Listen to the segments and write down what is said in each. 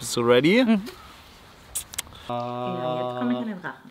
Bist du ready? Mhm. Ja, jetzt komme ich in den Rachen.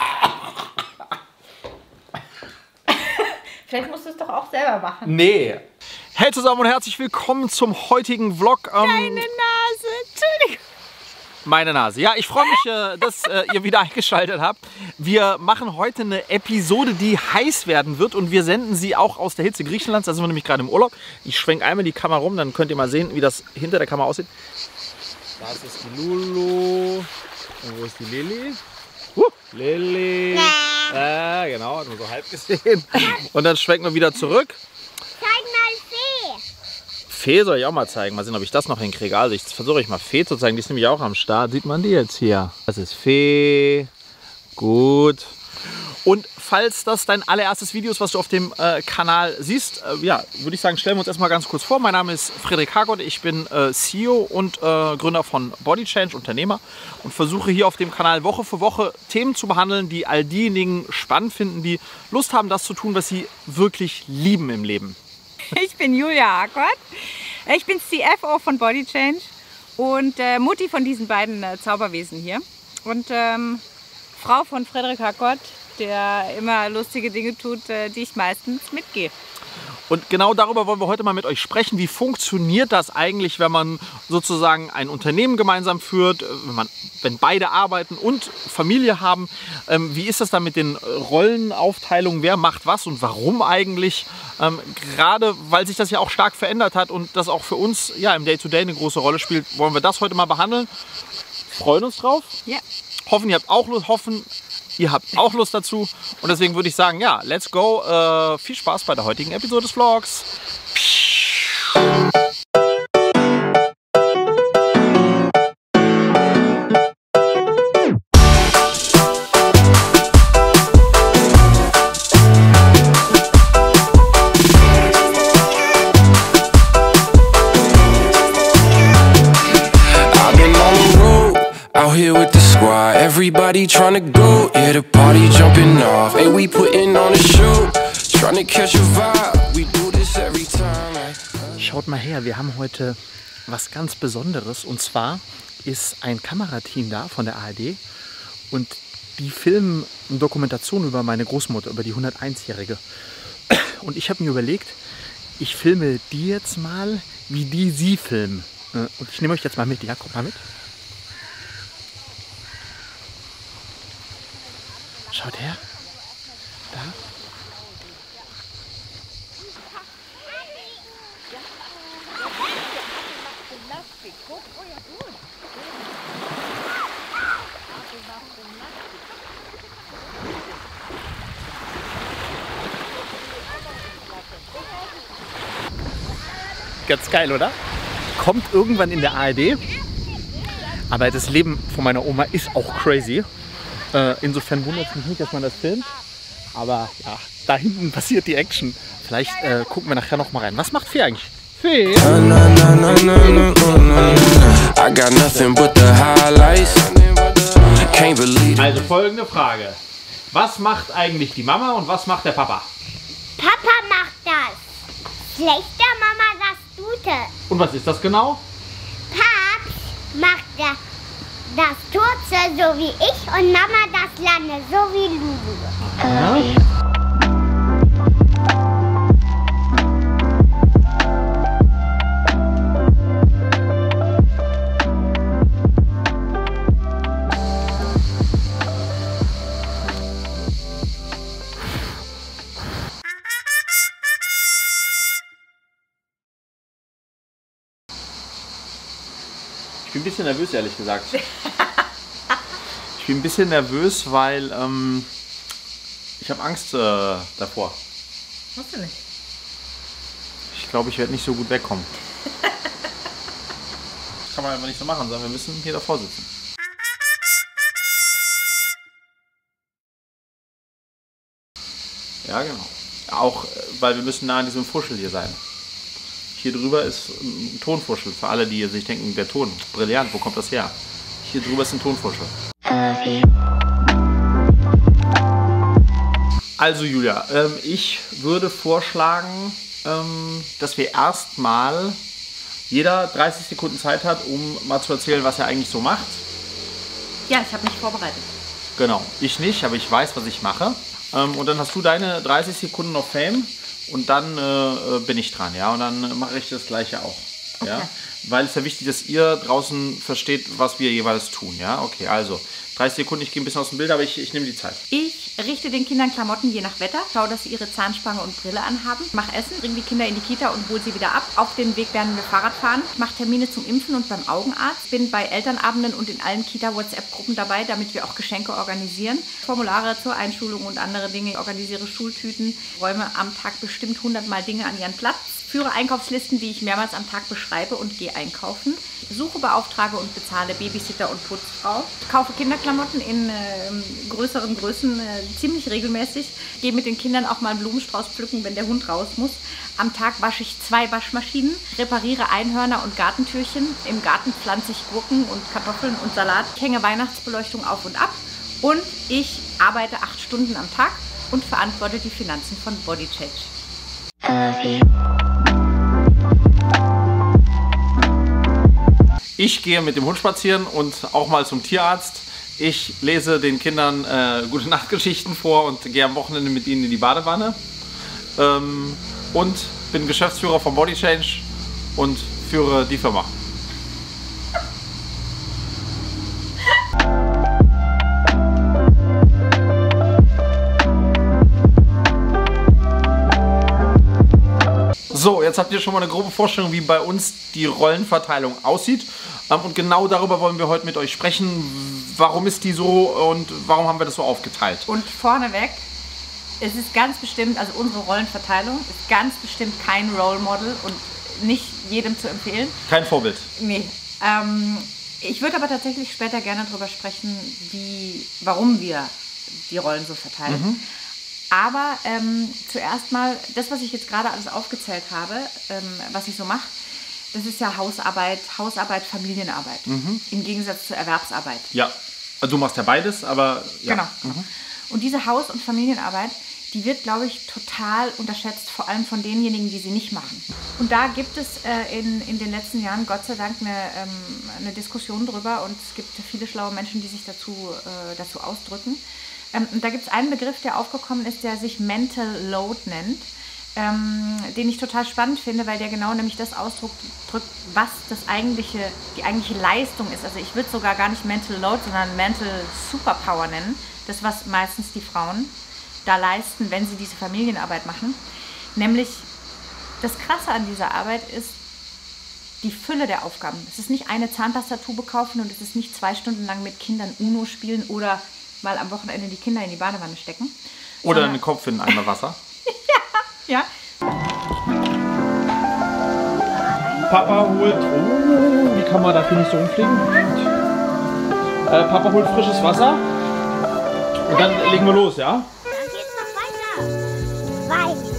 Vielleicht musst du es doch auch selber machen. Nee. Hey zusammen und herzlich willkommen zum heutigen Vlog. Deine Nase, Entschuldigung. Meine Nase. Ja, ich freue mich, dass ihr wieder eingeschaltet habt. Wir machen heute eine Episode, die heiß werden wird und wir senden sie auch aus der Hitze Griechenlands. Da sind wir nämlich gerade im Urlaub. Ich schwenke einmal die Kamera rum, dann könnt ihr mal sehen, wie das hinter der Kamera aussieht. Das ist die Lulu. Und wo ist die Lilly? Lilly. Genau, hat man so halb gesehen. Und dann schwenken wir wieder zurück. Zeig mal Fee. Fee soll ich auch mal zeigen. Mal sehen, ob ich das noch hinkriege. Also ich versuche mal Fee zu zeigen. Die ist nämlich auch am Start. Sieht man die jetzt hier? Das ist Fee. Gut. Und falls das dein allererstes Video ist, was du auf dem Kanal siehst, ja, würde ich sagen, stellen wir uns erstmal ganz kurz vor. Mein Name ist Frederik Hagott. Ich bin CEO und Gründer von Body Change, Unternehmer, und versuche hier auf dem Kanal Woche für Woche Themen zu behandeln, die all diejenigen spannend finden, die Lust haben, das zu tun, was sie wirklich lieben im Leben. Ich bin Julia Hagott. Ich bin CFO von Body Change und Mutti von diesen beiden Zauberwesen hier. Und Frau von Frederik Hagott, der immer lustige Dinge tut, die ich meistens mitgehe. Und genau darüber wollen wir heute mal mit euch sprechen. Wie funktioniert das eigentlich, wenn man sozusagen ein Unternehmen gemeinsam führt, wenn beide arbeiten und Familie haben? Wie ist das dann mit den Rollenaufteilungen? Wer macht was und warum eigentlich? Gerade weil sich das ja auch stark verändert hat und das auch für uns ja, im Day-to-Day eine große Rolle spielt, wollen wir das heute mal behandeln. Freuen uns drauf. Ja. Hoffen, ihr habt auch Lust. Ihr habt auch Lust dazu und deswegen würde ich sagen, ja, let's go. Viel Spaß bei der heutigen Episode des Vlogs. Out here with the squad, everybody tryna go, yeah, the party jumping off. Hey, we putting on a show, tryna catch a vibe. We do this every time. Schaut mal her, wir haben heute was ganz Besonderes und zwar ist ein Kamerateam da von der ARD und die filmen eine Dokumentation über meine Großmutter, über die 101-Jährige. Und ich habe mir überlegt, ich filme die jetzt mal, wie die sie filmen. Und ich nehme euch jetzt mal mit, ja, kommt mal mit. Schaut her. Da. Ganz geil, oder? Kommt irgendwann in der ARD. Aber das Leben von meiner Oma ist auch crazy. Insofern wundert es mich nicht, dass man das filmt. Aber ja, da hinten passiert die Action. Vielleicht gucken wir nachher noch mal rein. Was macht Fee eigentlich? Fee? Also folgende Frage. Was macht eigentlich die Mama und was macht der Papa? Papa macht das schlechte, Mama das Gute. Und was ist das genau? Papst macht das Kurze, so wie ich, und Mama das Lange, so wie Lulu. Ich bin ein bisschen nervös, ehrlich gesagt. Ich bin ein bisschen nervös, weil ich habe Angst davor. Musst du nicht. Ich glaube, ich werde nicht so gut wegkommen. Das kann man einfach nicht so machen, sondern wir müssen hier davor sitzen. Ja, genau. Auch, weil wir müssen nah an diesem Fuschel hier sein. Hier drüber ist ein Tonfuschel. Für alle, die sich denken, der Ton, brillant, wo kommt das her? Hier drüber ist ein Tonfuschel. Also Julia, ich würde vorschlagen, dass wir erstmal jeder 30 Sekunden Zeit hat, um mal zu erzählen, was er eigentlich so macht. Ja, ich habe mich vorbereitet. Genau, ich nicht, aber ich weiß, was ich mache. Und dann hast du deine 30 Sekunden of Fame und dann bin ich dran, ja, und dann mache ich das Gleiche auch. Okay. Ja? Weil es ja wichtig ist, dass ihr draußen versteht, was wir jeweils tun, ja. Okay, also 30 Sekunden, ich gehe ein bisschen aus dem Bild, aber ich nehme die Zeit. Ich richte den Kindern Klamotten je nach Wetter, schaue, dass sie ihre Zahnspange und Brille anhaben, mache Essen, bringe die Kinder in die Kita und hole sie wieder ab. Auf dem Weg lernen wir Fahrrad fahren, mache Termine zum Impfen und beim Augenarzt, bin bei Elternabenden und in allen Kita-WhatsApp-Gruppen dabei, damit wir auch Geschenke organisieren, Formulare zur Einschulung und andere Dinge, organisiere Schultüten, räume am Tag bestimmt 100 Mal Dinge an ihren Platz, führe Einkaufslisten, die ich mehrmals am Tag beschreibe und gehe einkaufen, suche, beauftrage und bezahle Babysitter und Putzfrau, kaufe Kinderklamotten in größeren Größen ziemlich regelmäßig, gehe mit den Kindern auch mal einen Blumenstrauß pflücken, wenn der Hund raus muss. Am Tag wasche ich 2 Waschmaschinen, repariere Einhörner und Gartentürchen, im Garten pflanze ich Gurken und Kartoffeln und Salat, ich hänge Weihnachtsbeleuchtung auf und ab und ich arbeite 8 Stunden am Tag und verantworte die Finanzen von Body Change. Ich gehe mit dem Hund spazieren und auch mal zum Tierarzt. Ich lese den Kindern gute Nachtgeschichten vor und gehe am Wochenende mit ihnen in die Badewanne. Und bin Geschäftsführer von Body Change und führe die Firma. So, jetzt habt ihr schon mal eine grobe Vorstellung, wie bei uns die Rollenverteilung aussieht. Und genau darüber wollen wir heute mit euch sprechen. Warum ist die so und warum haben wir das so aufgeteilt? Und vorneweg, es ist ganz bestimmt, also unsere Rollenverteilung ist ganz bestimmt kein Role Model und nicht jedem zu empfehlen. Kein Vorbild. Nee. Ich würde aber tatsächlich später gerne darüber sprechen, warum wir die Rollen so verteilen. Mhm. Aber zuerst mal, das, was ich jetzt gerade alles aufgezählt habe, was ich so mache, das ist ja Hausarbeit, Familienarbeit. Mhm. Im Gegensatz zur Erwerbsarbeit. Ja, also du machst ja beides, aber ja. Genau. Mhm. Und diese Haus- und Familienarbeit, die wird, glaube ich, total unterschätzt, vor allem von denjenigen, die sie nicht machen. Und da gibt es in den letzten Jahren Gott sei Dank eine Diskussion drüber und es gibt viele schlaue Menschen, die sich dazu ausdrücken. Und da gibt es einen Begriff, der aufgekommen ist, der sich Mental Load nennt, den ich total spannend finde, weil der genau nämlich das ausdrückt, was die eigentliche Leistung ist. Also ich würde sogar gar nicht Mental Load, sondern Mental Superpower nennen. Das, was meistens die Frauen da leisten, wenn sie diese Familienarbeit machen. Nämlich das Krasse an dieser Arbeit ist die Fülle der Aufgaben. Es ist nicht eine Zahnpastatube kaufen und es ist nicht 2 Stunden lang mit Kindern Uno spielen oder mal am Wochenende die Kinder in die Badewanne stecken. Oder einen Kopf in einen Eimer Wasser. Ja. Papa holt... Oh, wie kann man dafür nicht so umfliegen? Papa holt frisches Wasser. Und dann legen wir los, ja? Dann geht's noch weiter. Weit.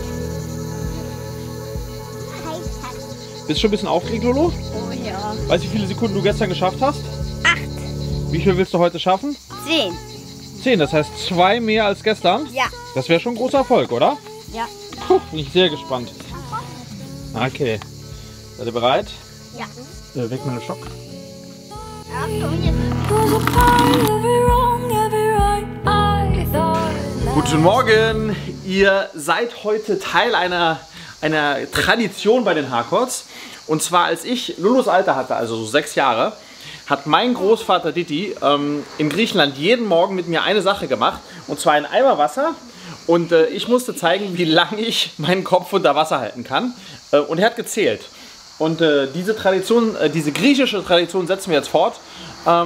Bist du schon ein bisschen aufgeregt, Lolo? Oh ja. Weißt du, wie viele Sekunden du gestern geschafft hast? 8. Wie viel willst du heute schaffen? 10. 10, das heißt 2 mehr als gestern? Ja. Das wäre schon ein großer Erfolg, oder? Ja. Puh, bin ich sehr gespannt. Okay. Seid ihr bereit? Ja. Weg mit dem Schock. Achtung, jetzt. Guten Morgen! Ihr seid heute Teil einer Tradition bei den Harcourts. Und zwar als ich Lulos Alter hatte, also so 6 Jahre, hat mein Großvater Didi in Griechenland jeden Morgen mit mir eine Sache gemacht. Und zwar einen Eimer Wasser. Und ich musste zeigen, wie lange ich meinen Kopf unter Wasser halten kann. Und er hat gezählt. Und diese Tradition, diese griechische Tradition setzen wir jetzt fort. Ja,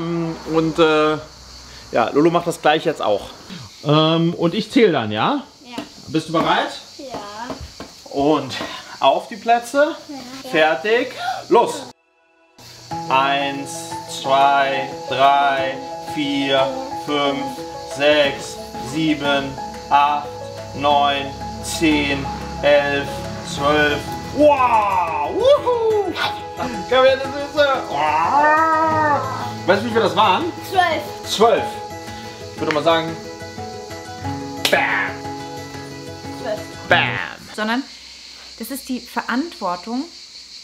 Lolo macht das gleich jetzt auch. Und ich zähle dann, ja? Ja. Bist du bereit? Ja. Und auf die Plätze. Ja. Fertig. Los. 1, 2, 3, 4, 5, 6, 7, 8, 9, 10, 11, 12. Wow! Wuhu! Komm her, Süße! Weißt du, wie viele das waren? 12. 12. Ich würde mal sagen, bam! 12. Bam! Sondern das ist die Verantwortung,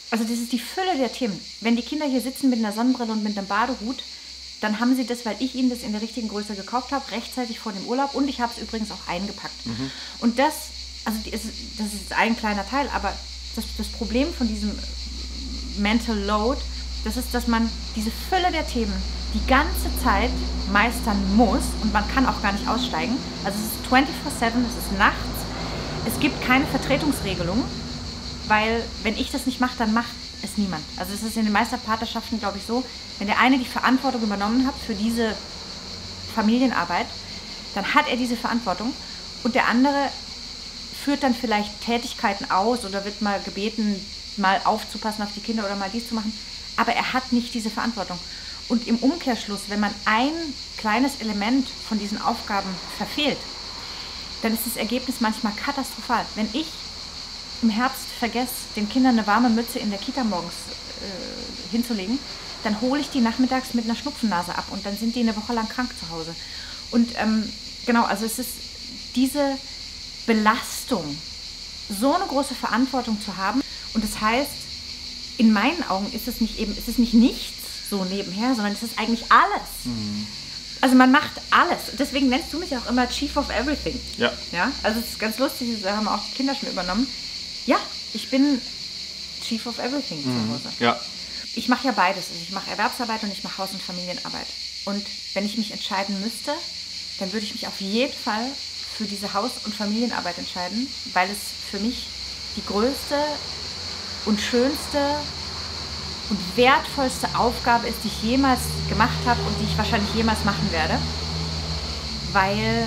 Also das ist die Fülle der Themen. Wenn die Kinder hier sitzen mit einer Sonnenbrille und mit einem Badehut, dann haben sie das, weil ich ihnen das in der richtigen Größe gekauft habe, rechtzeitig vor dem Urlaub, und ich habe es übrigens auch eingepackt. Und das ist ein kleiner Teil, aber das Problem von diesem Mental Load, das ist, dass man diese Fülle der Themen die ganze Zeit meistern muss und man kann auch gar nicht aussteigen. Also es ist 24/7, es ist nachts, es gibt keine Vertretungsregelung, weil wenn ich das nicht mache, dann macht es niemand. Also es ist in den meisten Partnerschaften, glaube ich, so, wenn der eine die Verantwortung übernommen hat für diese Familienarbeit, dann hat er diese Verantwortung und der andere führt dann vielleicht Tätigkeiten aus oder wird mal gebeten, mal aufzupassen auf die Kinder oder mal dies zu machen, aber er hat nicht diese Verantwortung. Und im Umkehrschluss, wenn man ein kleines Element von diesen Aufgaben verfehlt, dann ist das Ergebnis manchmal katastrophal. Wenn ich im Herbst vergesse, den Kindern eine warme Mütze in der Kita morgens hinzulegen, dann hole ich die nachmittags mit einer Schnupfennase ab und dann sind die eine Woche lang krank zu Hause. Und genau, also es ist diese Belastung, so eine große Verantwortung zu haben. Und das heißt, in meinen Augen ist es nicht nichts so nebenher, sondern es ist eigentlich alles. Also man macht alles. Deswegen nennst du mich auch immer Chief of Everything. Ja. Also es ist ganz lustig, da haben auch die Kinder schon übernommen. Ja, ich bin Chief of Everything zu Hause. Ja. Ich mache ja beides. Also ich mache Erwerbsarbeit und ich mache Haus- und Familienarbeit. Und wenn ich mich entscheiden müsste, dann würde ich mich auf jeden Fall für diese Haus- und Familienarbeit entscheiden, weil es für mich die größte und schönste und wertvollste Aufgabe ist, die ich jemals gemacht habe und die ich wahrscheinlich jemals machen werde, weil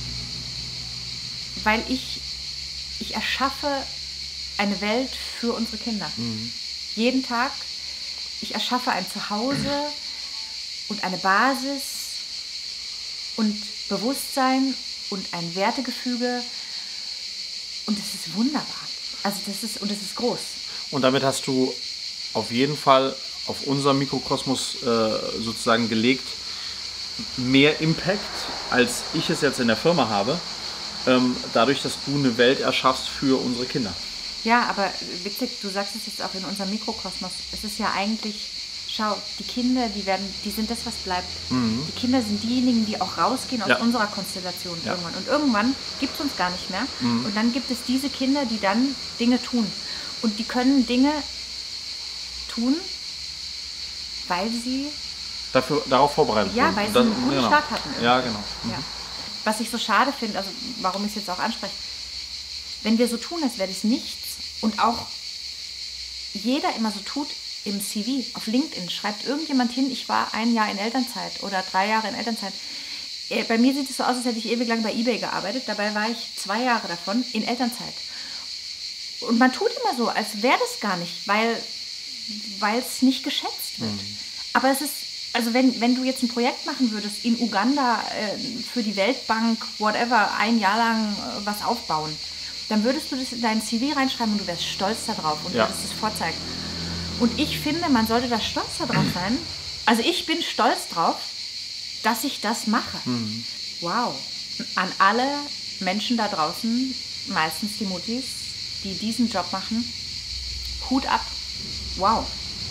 ich erschaffe eine Welt für unsere Kinder. Jeden Tag. Ich erschaffe ein Zuhause und eine Basis und Bewusstsein und ein Wertegefüge und es ist wunderbar. Also das ist groß. Und damit hast du auf jeden Fall auf unserem Mikrokosmos sozusagen gelegt, mehr Impact, als ich es jetzt in der Firma habe, dadurch, dass du eine Welt erschaffst für unsere Kinder. Ja, aber witzig, du sagst es jetzt auch in unserem Mikrokosmos. Es ist ja eigentlich, schau, die Kinder, die sind das, was bleibt. Die Kinder sind diejenigen, die auch rausgehen aus unserer Konstellation irgendwann. Und irgendwann gibt es uns gar nicht mehr. Und dann gibt es diese Kinder, die dann Dinge tun. Und die können Dinge tun, weil sie darauf vorbereitet sind. Ja, weil sie einen guten Start hatten. Irgendwie. Ja, genau. Ja. Was ich so schade finde, also warum ich es jetzt auch anspreche, wenn wir so tun, als wäre das nichts und auch jeder immer so tut im CV, auf LinkedIn, schreibt irgendjemand hin, ich war 1 Jahr in Elternzeit oder 3 Jahre in Elternzeit. Bei mir sieht es so aus, als hätte ich ewig lang bei eBay gearbeitet, dabei war ich 2 Jahre davon in Elternzeit. Und man tut immer so, als wäre das gar nicht, weil es nicht geschätzt wird. Aber es ist, also wenn du jetzt ein Projekt machen würdest in Uganda für die Weltbank, whatever, 1 Jahr lang was aufbauen, dann würdest du das in dein CV reinschreiben und du wärst stolz darauf und würdest es vorzeigen. Und ich finde, man sollte da stolz darauf sein. Also ich bin stolz drauf, dass ich das mache. Wow. An alle Menschen da draußen, meistens die Muttis, die diesen Job machen, Hut ab. Wow.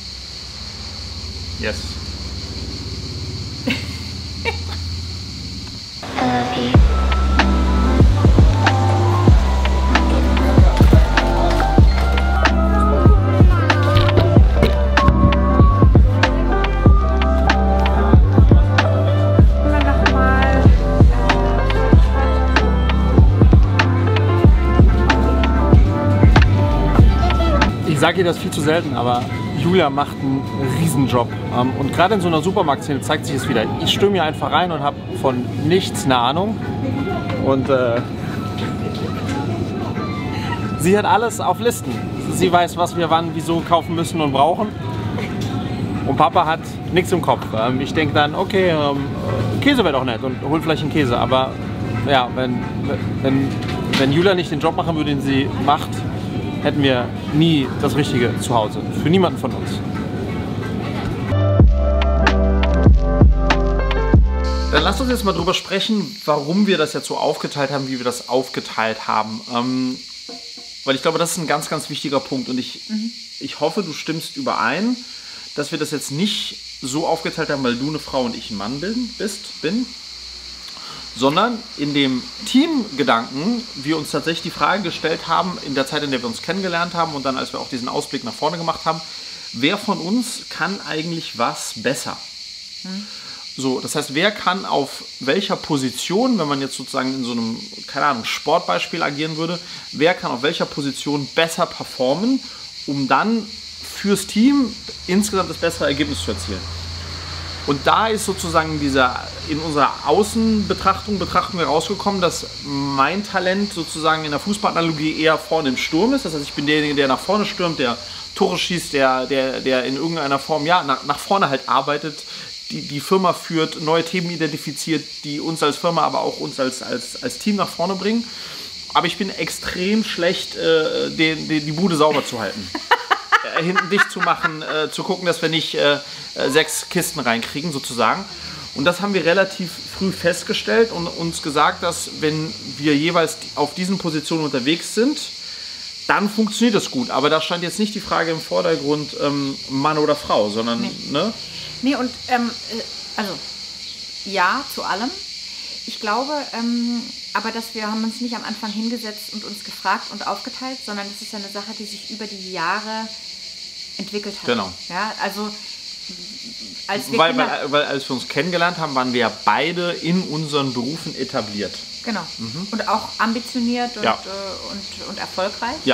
Yes. Ich sage ihr das viel zu selten, aber Julia macht einen Riesenjob. Und gerade in so einer Supermarktszene zeigt sich es wieder. Ich stürme hier einfach rein und habe von nichts eine Ahnung. Und sie hat alles auf Listen. Sie weiß, was wir wann, wieso kaufen müssen und brauchen. Und Papa hat nichts im Kopf. Ich denke dann, okay, Käse wäre doch nett und hol vielleicht einen Käse. Aber ja, wenn Julia nicht den Job machen würde, den sie macht, hätten wir nie das Richtige zu Hause. Für niemanden von uns. Dann lasst uns jetzt mal drüber sprechen, warum wir das jetzt so aufgeteilt haben, wie wir das aufgeteilt haben. weil ich glaube, das ist ein ganz, ganz wichtiger Punkt. Und ich hoffe, du stimmst überein, dass wir das jetzt nicht so aufgeteilt haben, weil du eine Frau und ich ein Mann bin, sondern in dem Teamgedanken wir uns tatsächlich die Frage gestellt haben, in der Zeit, in der wir uns kennengelernt haben und dann, als wir auch diesen Ausblick nach vorne gemacht haben, wer von uns kann eigentlich was besser? So, das heißt, wer kann auf welcher Position, wenn man jetzt sozusagen in so einem, keine Ahnung, Sportbeispiel agieren würde, wer kann auf welcher Position besser performen, um dann fürs Team insgesamt das bessere Ergebnis zu erzielen. Und da ist sozusagen in unserer Betrachtung rausgekommen, dass mein Talent sozusagen in der Fußballanalogie eher vorne im Sturm ist. Das heißt, ich bin derjenige, der nach vorne stürmt, der Tore schießt, der in irgendeiner Form nach vorne halt arbeitet, die Firma führt, neue Themen identifiziert, die uns als Firma, aber auch uns als Team nach vorne bringen. Aber ich bin extrem schlecht, die Bude sauber zu halten. Hinten dicht zu machen, zu gucken, dass wir nicht 6 Kisten reinkriegen, sozusagen. Und das haben wir relativ früh festgestellt und uns gesagt, dass wenn wir jeweils auf diesen Positionen unterwegs sind, dann funktioniert das gut. Aber da stand jetzt nicht die Frage im Vordergrund, Mann oder Frau, sondern... Nee. Ne? Nee, und also ja zu allem. Ich glaube, aber dass wir haben uns nicht am Anfang hingesetzt und uns gefragt und aufgeteilt, sondern es ist ja eine Sache, die sich über die Jahre entwickelt hat. Genau. Ja, also als wir weil als wir uns kennengelernt haben, waren wir ja beide in unseren Berufen etabliert. Genau. Und auch ambitioniert und erfolgreich. Ja.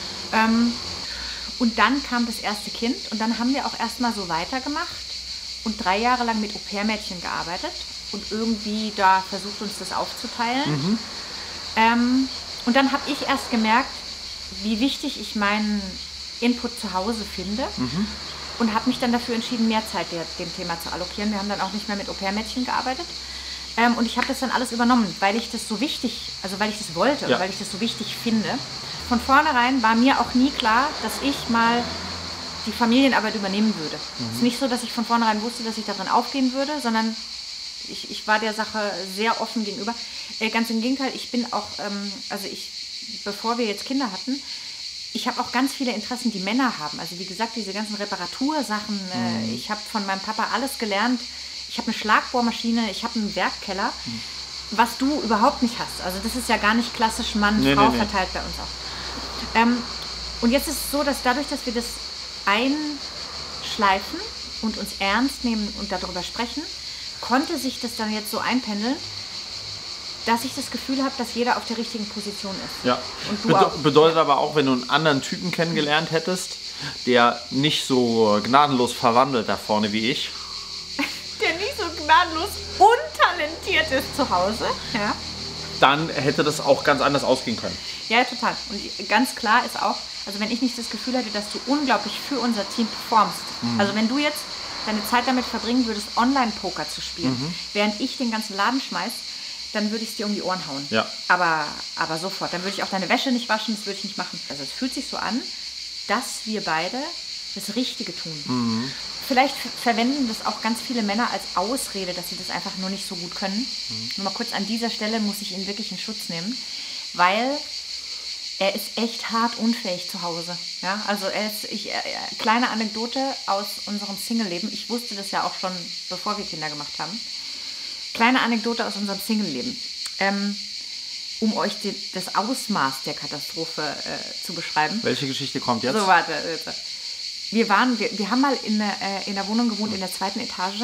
Und dann kam das erste Kind und dann haben wir auch erstmal so weitergemacht und 3 Jahre lang mit Au-pair-Mädchen gearbeitet und irgendwie da versucht, uns das aufzuteilen. Und dann habe ich erst gemerkt, wie wichtig ich meinen Input zu Hause finde und habe mich dann dafür entschieden, mehr Zeit dem Thema zu allokieren. Wir haben dann auch nicht mehr mit Au-pair-Mädchen gearbeitet. Und ich habe das dann alles übernommen, weil ich das so wichtig, also weil ich das wollte und weil ich das so wichtig finde. Von vornherein war mir auch nie klar, dass ich mal die Familienarbeit übernehmen würde. Es ist nicht so, dass ich von vornherein wusste, dass ich darin aufgehen würde, sondern ich war der Sache sehr offen gegenüber. Ganz im Gegenteil, ich bin auch, bevor wir jetzt Kinder hatten, ich habe auch ganz viele Interessen, die Männer haben. Also wie gesagt, diese ganzen Reparatursachen, ich habe von meinem Papa alles gelernt. Ich habe eine Schlagbohrmaschine, ich habe einen Werkkeller, was du überhaupt nicht hast. Also das ist ja gar nicht klassisch Mann-Frau verteilt bei uns auch. Und jetzt ist es so, dass dadurch, dass wir das einschleifen und uns ernst nehmen und darüber sprechen, konnte sich das dann jetzt so einpendeln, dass ich das Gefühl habe, dass jeder auf der richtigen Position ist. Ja. Und du auch. Bedeutet aber auch, wenn du einen anderen Typen kennengelernt hättest, der nicht so gnadenlos verwandelt da vorne wie ich, der nicht so gnadenlos untalentiert ist zu Hause, ja, dann hätte das auch ganz anders ausgehen können. Ja, total. Und ganz klar ist auch, also wenn ich nicht das Gefühl hätte, dass du unglaublich für unser Team performst, also wenn du jetzt deine Zeit damit verbringen würdest, Online-Poker zu spielen, während ich den ganzen Laden schmeiß, dann würde ich es dir um die Ohren hauen. Ja. Aber sofort. Dann würde ich auch deine Wäsche nicht waschen, das würde ich nicht machen. Also es fühlt sich so an, dass wir beide das Richtige tun. Vielleicht verwenden das auch ganz viele Männer als Ausrede, dass sie das einfach nur nicht so gut können. Nur mal kurz an dieser Stelle muss ich ihn wirklich in Schutz nehmen, weil er ist echt hart unfähig zu Hause. Ja? Also kleine Anekdote aus unserem Single-Leben. Ich wusste das ja auch schon, bevor wir Kinder gemacht haben. Kleine Anekdote aus unserem Single-Leben. Um euch das Ausmaß der Katastrophe zu beschreiben. Welche Geschichte kommt jetzt? So, warte. Wir haben mal in der Wohnung gewohnt, in der 2. Etage.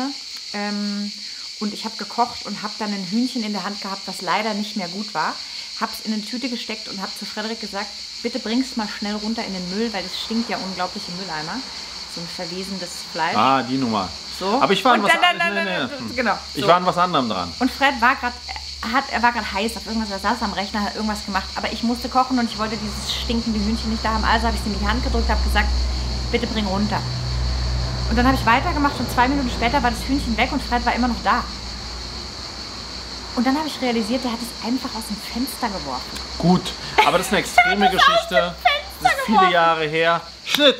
Und ich habe gekocht und habe dann ein Hühnchen in der Hand gehabt, was leider nicht mehr gut war. Habe es in eine Tüte gesteckt und habe zu Frederik gesagt, bitte bring's mal schnell runter in den Müll, weil das stinkt ja unglaublich im Mülleimer. So ein verwesendes Fleisch. Ah, die Nummer. So. Aber ich war an Genau. Ich war an was anderem dran. Und Fred war gerade heiß auf irgendwas, er saß am Rechner, hat irgendwas gemacht, aber ich musste kochen und ich wollte dieses stinkende Hühnchen nicht da haben, also habe ich es ihm in die Hand gedrückt, habe gesagt, bitte bring runter. Und dann habe ich weitergemacht und 2 Minuten später war das Hühnchen weg und Fred war immer noch da. Und dann habe ich realisiert, der hat es einfach aus dem Fenster geworfen. Gut, aber das ist eine extreme Geschichte. Das ist viele Jahre her. Schnitt.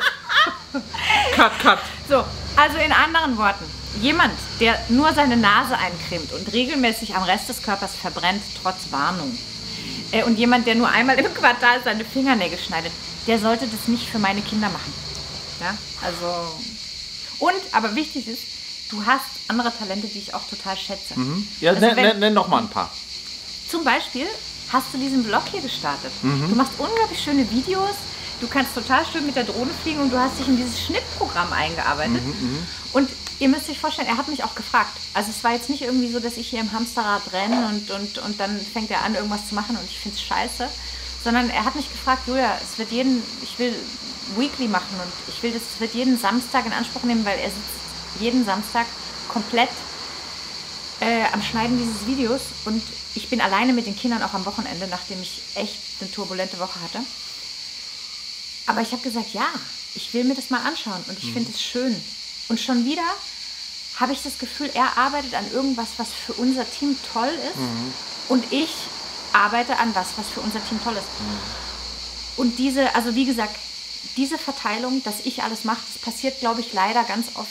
Cut. So, also in anderen Worten, jemand, der nur seine Nase eincremt und regelmäßig am Rest des Körpers verbrennt, trotz Warnung, Und jemand, der nur einmal im Quartal seine Fingernägel schneidet, der sollte das nicht für meine Kinder machen. Ja, also... Und, aber wichtig ist, du hast andere Talente, die ich auch total schätze. Ja, Also nenn doch mal ein paar. Zum Beispiel hast du diesen Blog hier gestartet. Du machst unglaublich schöne Videos, du kannst total schön mit der Drohne fliegen und du hast dich in dieses Schnittprogramm eingearbeitet. Und ihr müsst euch vorstellen, er hat mich auch gefragt. Also es war jetzt nicht irgendwie so, dass ich hier im Hamsterrad renne und dann fängt er an, irgendwas zu machen und ich finde es scheiße. Sondern er hat mich gefragt, Julia, ich will Weekly machen und es wird jeden Samstag in Anspruch nehmen, weil er sitzt jeden Samstag komplett am Schneiden dieses Videos und ich bin alleine mit den Kindern auch am Wochenende, nachdem ich echt eine turbulente Woche hatte. Aber ich habe gesagt, ja, ich will mir das mal anschauen und ich finde es schön. Und schon wieder habe ich das Gefühl, er arbeitet an irgendwas, was für unser Team toll ist und ich arbeite an was für unser Team toll ist. Und also wie gesagt, diese Verteilung, dass ich alles mache, das passiert, glaube ich, leider ganz oft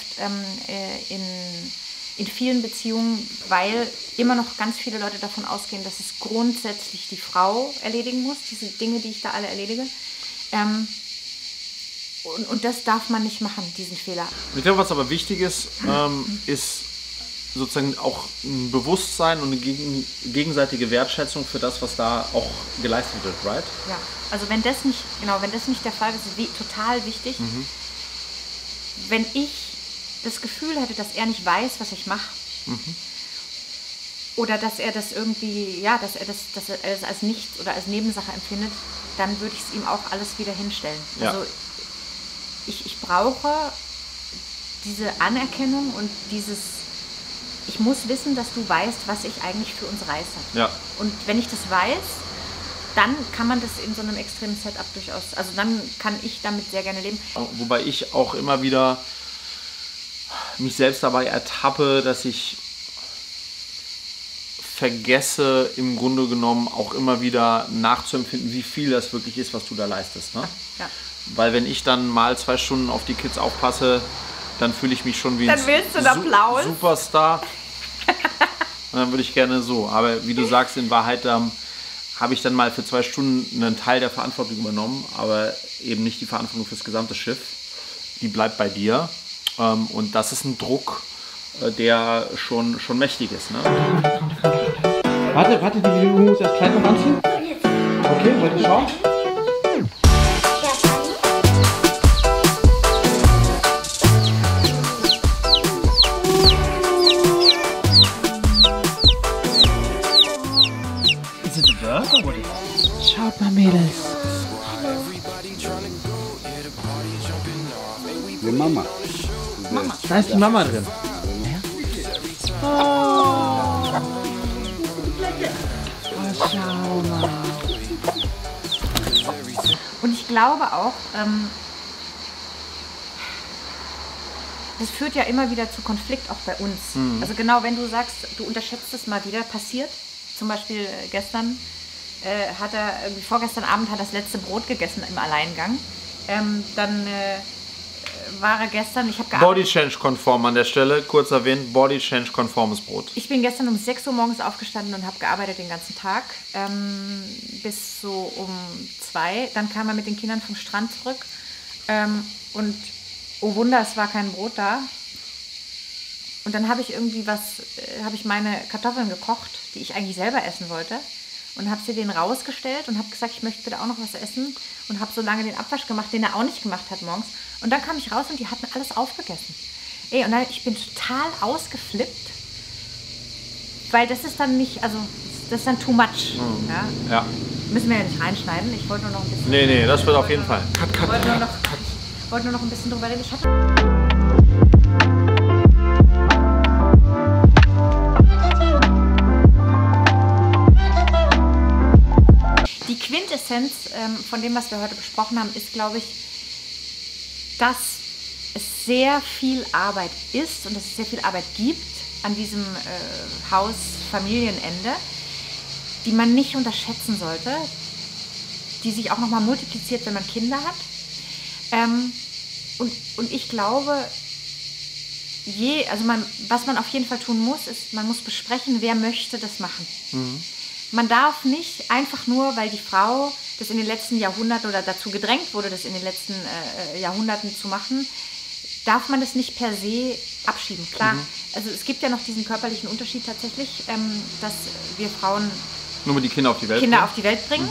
in vielen Beziehungen, weil immer noch ganz viele Leute davon ausgehen, dass es grundsätzlich die Frau erledigen muss, diese Dinge, die ich da alle erledige. Und das darf man nicht machen, diesen Fehler. Ich glaube, was aber wichtig ist, ist sozusagen auch ein Bewusstsein und eine gegenseitige Wertschätzung für das, was da auch geleistet wird, right? Ja, also wenn das nicht der Fall ist, ist total wichtig. Wenn ich das Gefühl hätte, dass er nicht weiß, was ich mache, oder dass er das irgendwie, ja, dass er es als nichts oder als Nebensache empfindet, dann würde ich es ihm auch alles wieder hinstellen. Ja. Also ich brauche diese Anerkennung und ich muss wissen, dass du weißt, was ich eigentlich für uns reiße. Ja. Und wenn ich das weiß, dann kann man das in so einem extremen Setup durchaus, also dann kann ich damit sehr gerne leben. Wobei ich auch immer wieder mich selbst dabei ertappe, dass ich vergesse, im Grunde genommen auch immer wieder nachzuempfinden, wie viel das wirklich ist, was du da leistest. Ne? Ja. Weil wenn ich dann mal 2 Stunden auf die Kids aufpasse, dann fühle ich mich schon wie dann willst du einen Applaus. Superstar. Und dann würde ich gerne so. Aber wie du sagst, in Wahrheit habe ich dann mal für 2 Stunden einen Teil der Verantwortung übernommen, aber eben nicht die Verantwortung fürs gesamte Schiff. Die bleibt bei dir. Und das ist ein Druck, der schon mächtig ist. Ne? Warte, die muss das Kleid noch anziehen? Okay, wollt ihr schauen? Schaut mal, Mädels. Die Mama. Da ist die Mama drin. Oh, schau mal. Und ich glaube auch, das führt ja immer wieder zu Konflikt auch bei uns. Also genau, wenn du sagst, du unterschätzt es mal wieder, passiert. Zum Beispiel gestern vorgestern Abend hat er das letzte Brot gegessen im Alleingang. Dann war er gestern, ich habe Body Change konform an der Stelle, kurz erwähnt, Body Change konformes Brot. Ich bin gestern um 6 Uhr morgens aufgestanden und habe gearbeitet den ganzen Tag, bis so um 2. Dann kam er mit den Kindern vom Strand zurück und oh Wunder, es war kein Brot da. Und dann habe ich meine Kartoffeln gekocht, die ich eigentlich selber essen wollte. Und habe sie denen rausgestellt und habe gesagt, ich möchte bitte auch noch was essen. Und habe so lange den Abwasch gemacht, den er auch nicht gemacht hat morgens. Und dann kam ich raus und die hatten alles aufgegessen. Und dann, ich bin total ausgeflippt. Weil das ist dann nicht, also das ist dann too much. Ja. Müssen wir ja nicht reinschneiden. Ich wollte nur noch ein bisschen... Nee, das wird auf jeden Fall. Ich wollte nur noch ein bisschen drüber reden. Die Quintessenz von dem, was wir heute besprochen haben, ist, glaube ich, dass es sehr viel Arbeit ist und dass es sehr viel Arbeit gibt an diesem Haus-Familienende, die man nicht unterschätzen sollte, die sich auch nochmal multipliziert, wenn man Kinder hat. Und ich glaube, was man auf jeden Fall tun muss, ist, man muss besprechen, wer möchte das machen. man darf nicht einfach nur, weil die Frau das in den letzten Jahrhunderten oder dazu gedrängt wurde, das in den letzten Jahrhunderten zu machen, darf man das nicht per se abschieben. Klar, also es gibt ja noch diesen körperlichen Unterschied tatsächlich, dass wir Frauen nur mit die Kinder auf die Welt bringen.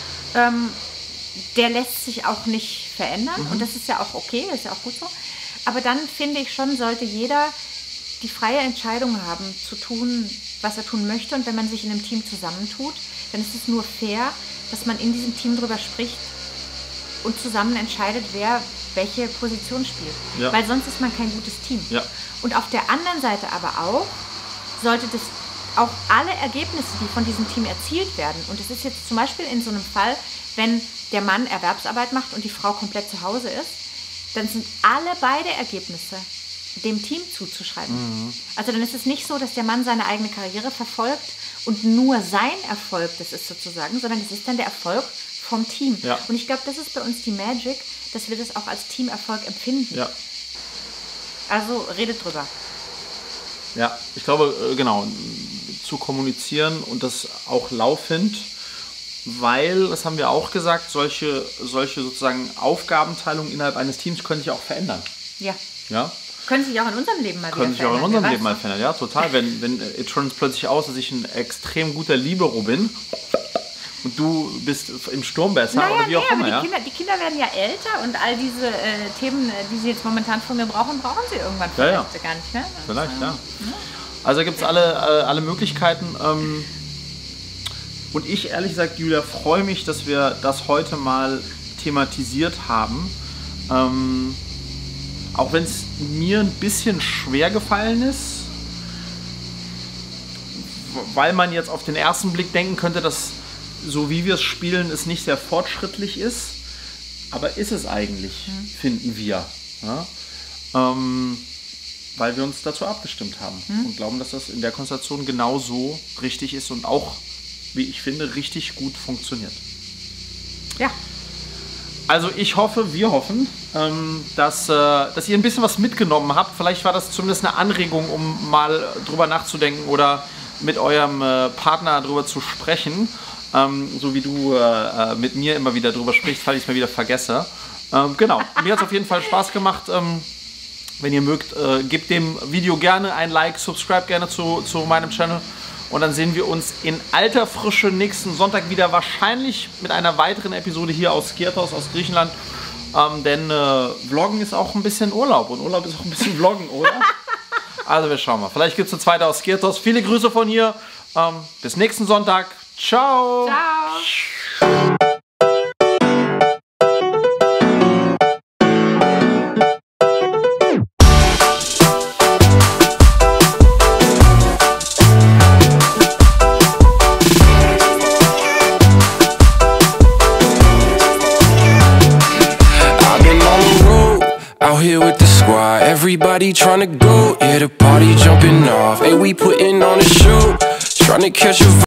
Der lässt sich auch nicht verändern und das ist ja auch okay, das ist ja auch gut so. Aber dann finde ich schon, sollte jeder die freie Entscheidung haben, zu tun, was er tun möchte. Und wenn man sich in einem Team zusammentut, dann ist es nur fair, dass man in diesem Team drüber spricht und zusammen entscheidet, wer welche Position spielt. Ja. Weil sonst ist man kein gutes Team. Ja. Und auf der anderen Seite aber auch, sollte das auch alle Ergebnisse, die von diesem Team erzielt werden, und das ist jetzt zum Beispiel in so einem Fall, wenn der Mann Erwerbsarbeit macht und die Frau komplett zu Hause ist, dann sind beide Ergebnisse dem Team zuzuschreiben. Also dann ist es nicht so, dass der Mann seine eigene Karriere verfolgt und nur sein Erfolg das ist sozusagen, sondern es ist dann der Erfolg vom Team. Ja. Und ich glaube, das ist bei uns die Magic, dass wir das auch als Teamerfolg empfinden. Ja. Also redet drüber. Ja, ich glaube, genau, zu kommunizieren und das auch laufend, weil, das haben wir auch gesagt, solche sozusagen Aufgabenteilungen innerhalb eines Teams können sich auch verändern. Ja. Ja? Können sich auch in unserem Leben mal Können sich auch in unserem Leben mal verändern, ja, total. Wenn it turns plötzlich aus, dass ich ein extrem guter Libero bin und du bist im Sturm besser oder wie auch immer. Aber die Kinder werden ja älter und all diese Themen, die sie jetzt momentan von mir brauchen sie irgendwann vielleicht gar nicht mehr. Vielleicht, ja. Also gibt es alle Möglichkeiten. Und ich, ehrlich gesagt, Julia, freue mich, dass wir das heute mal thematisiert haben. Auch wenn es mir ein bisschen schwer gefallen ist, weil man jetzt auf den ersten Blick denken könnte, dass so wie wir es spielen, es nicht sehr fortschrittlich ist. Aber ist es eigentlich, finden wir. Ja? Weil wir uns dazu abgestimmt haben und glauben, dass das in der Konstellation genauso richtig ist und auch, wie ich finde, richtig gut funktioniert. Ja. Also ich hoffe, wir hoffen, dass ihr ein bisschen was mitgenommen habt. Vielleicht war das zumindest eine Anregung, um mal drüber nachzudenken oder mit eurem Partner drüber zu sprechen. So wie du mit mir immer wieder drüber sprichst, falls ich es mal wieder vergesse. Genau, mir hat es auf jeden Fall Spaß gemacht. Wenn ihr mögt, gebt dem Video gerne ein Like, subscribe gerne zu meinem Channel. Und dann sehen wir uns in alter Frische nächsten Sonntag wieder, wahrscheinlich mit einer weiteren Episode hier aus Skirtos, aus Griechenland. Denn Vloggen ist auch ein bisschen Urlaub und Urlaub ist auch ein bisschen Vloggen, oder? Also wir schauen mal. Vielleicht gibt es eine zweite aus Skirtos. Viele Grüße von hier. Bis nächsten Sonntag. Ciao. Ciao. Out here with the squad, everybody tryna go, yeah, the party jumping off. Hey, we putting on a show, tryna catch a vibe.